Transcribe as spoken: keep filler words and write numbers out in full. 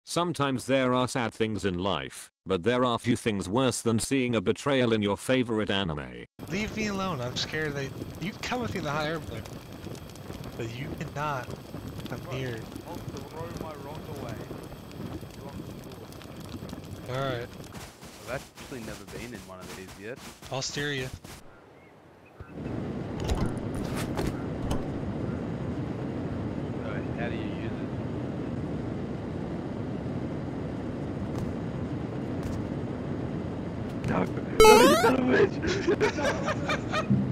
Sometimes there are sad things in life, but there are few things worse than seeing a betrayal in your favorite anime. Leave me alone. I'm scared that you can come with me in the high airplane, but you cannot come near. I'll throw my rock away. Alright. I've actually never been in one of these yet. I'll steer you. So how do you use it? No, no, you son of a bitch!